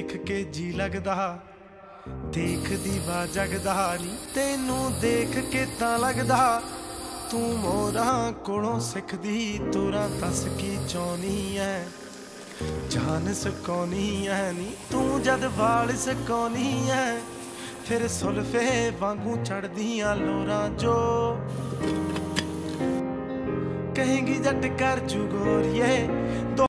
देख के जी लगदा, देख दीवा जगदा नी तेनू देख के तां लगदा तू मोरां कोलों सिखदी तोरा दस की चाहनी है। जान सकानी है नी तू जद वाल सकानी है, फिर सुल्फे वांगू चढ़दियां लोरां जो कहेंगी जट कर जू गोरिए